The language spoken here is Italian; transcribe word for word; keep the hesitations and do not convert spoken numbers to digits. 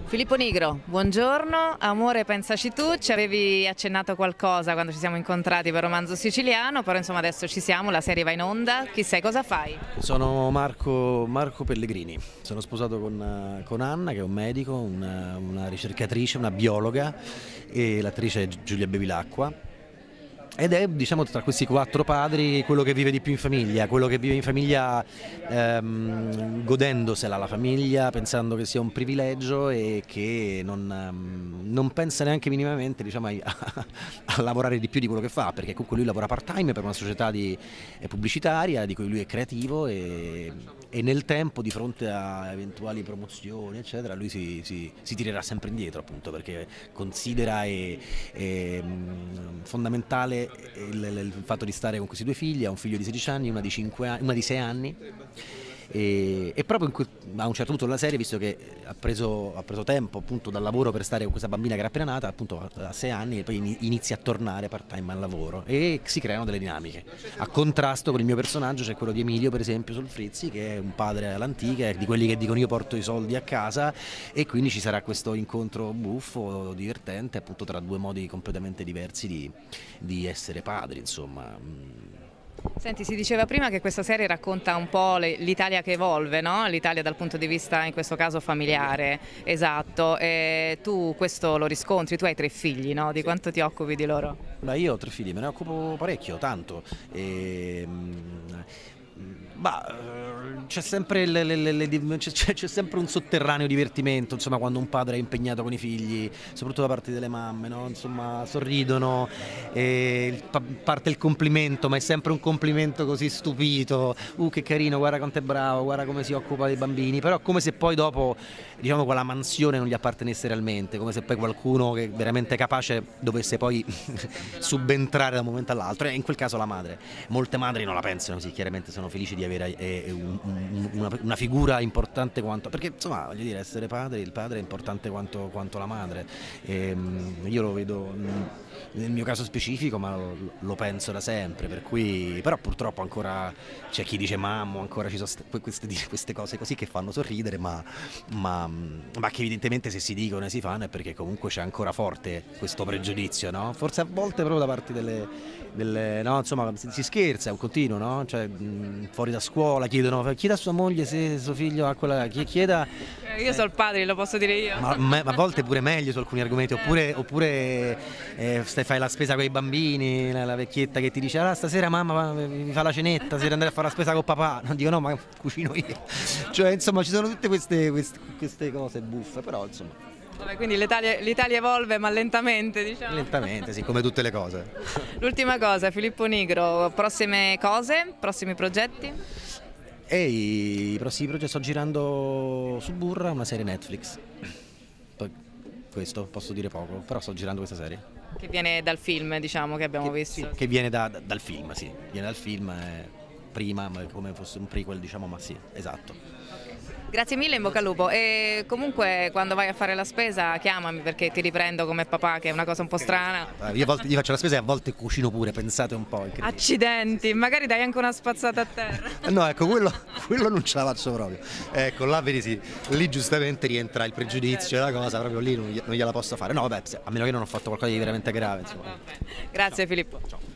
Filippo Nigro, buongiorno, amore pensaci tu, ci avevi accennato qualcosa quando ci siamo incontrati per Romanzo Siciliano, però insomma adesso ci siamo, la serie va in onda, chi sei, cosa fai? Sono Marco, Marco Pellegrini, sono sposato con, con Anna che è un medico, una, una ricercatrice, una biologa e l'attrice è Giulia Bevilacqua. Ed è, diciamo, tra questi quattro padri quello che vive di più in famiglia, quello che vive in famiglia ehm, godendosela la famiglia, pensando che sia un privilegio e che non, ehm, non pensa neanche minimamente, diciamo, a, a lavorare di più di quello che fa, perché comunque lui lavora part-time per una società di, eh, pubblicitaria di cui lui è creativo e, e nel tempo, di fronte a eventuali promozioni, eccetera, lui si, si, si tirerà sempre indietro, appunto, perché considera e, e, fondamentale Il, il, il fatto di stare con questi due figli. Ha un figlio di sedici anni, una di, cinque anni, una di sei anni e, e proprio in cui, a un certo punto della serie, visto che ha preso, ha preso tempo appunto dal lavoro per stare con questa bambina che era appena nata, appunto a sei anni, e poi inizia a tornare part time al lavoro e si creano delle dinamiche. A contrasto con il mio personaggio c'è quello di Emilio, per esempio, Solfrizzi, che è un padre all'antica, di quelli che dicono io porto i soldi a casa, e quindi ci sarà questo incontro buffo, divertente, appunto, tra due modi completamente diversi di, di essere padri, insomma. Senti, si diceva prima che questa serie racconta un po' l'Italia che evolve, no? L'Italia dal punto di vista, in questo caso, familiare, esatto. E tu questo lo riscontri, tu hai tre figli, no? Di quanto ti occupi di loro? Beh, io ho tre figli, me ne occupo parecchio, tanto. E, c'è sempre, le, le, le, c'è sempre un sotterraneo divertimento, insomma, quando un padre è impegnato con i figli, soprattutto da parte delle mamme, no? Insomma, sorridono, e parte il complimento, ma è sempre un complimento così stupito, uh che carino, guarda quanto è bravo, guarda come si occupa dei bambini, però come se poi dopo, diciamo, quella mansione non gli appartenesse realmente, come se poi qualcuno che è veramente capace dovesse poi subentrare da un momento all'altro, e in quel caso la madre. Molte madri non la pensano così, chiaramente sono felici di avere eh, un, un, una, una figura importante quanto, perché insomma, voglio dire, essere padre, il padre è importante quanto, quanto la madre. E, io lo vedo nel mio caso specifico, ma lo, lo penso da sempre, per cui, però purtroppo ancora c'è chi dice mammo, ancora ci sono queste, queste cose così che fanno sorridere, ma, ma, ma che evidentemente se si dicono e si fanno è perché comunque c'è ancora forte questo pregiudizio, no? Forse a volte proprio da parte delle, delle no, insomma, si, si scherza, è un continuo, no? Cioè, mh, fuori da scuola chiedono, chieda a sua moglie se suo figlio ha quella, chieda. Io sono il padre, lo posso dire io. Ma, ma a volte pure meglio su alcuni argomenti, oppure, oppure eh, fai la spesa con i bambini, la, la vecchietta che ti dice ah, stasera mamma mi fa la cenetta, si andare a fare la spesa con papà, non dico no, ma cucino io. Cioè, insomma, ci sono tutte queste, queste, queste cose buffe, però insomma. Vabbè, quindi l'Italia evolve, ma lentamente, diciamo. Lentamente, sì, come tutte le cose. L'ultima cosa, Filippo Nigro, prossime cose, prossimi progetti? E i prossimi progetti, sto girando su Burra una serie Netflix. Poi questo posso dire poco, però sto girando questa serie. Che viene dal film, diciamo, che abbiamo che, visto. Sì, che viene da, dal film, sì. Viene dal film, eh, prima, come fosse un prequel, diciamo, ma sì, esatto. Grazie mille, in bocca al lupo. E comunque quando vai a fare la spesa chiamami, perché ti riprendo come papà, che è una cosa un po' strana. Io a volte gli faccio la spesa e a volte cucino pure, pensate un po'. Accidenti, magari dai anche una spazzata a terra. No, ecco, quello, quello non ce la faccio proprio. Ecco, là vedi sì, lì giustamente rientra il pregiudizio, la cosa, proprio lì non gliela posso fare. No, vabbè, a meno che non ho fatto qualcosa di veramente grave, insomma. Grazie Filippo. Ciao.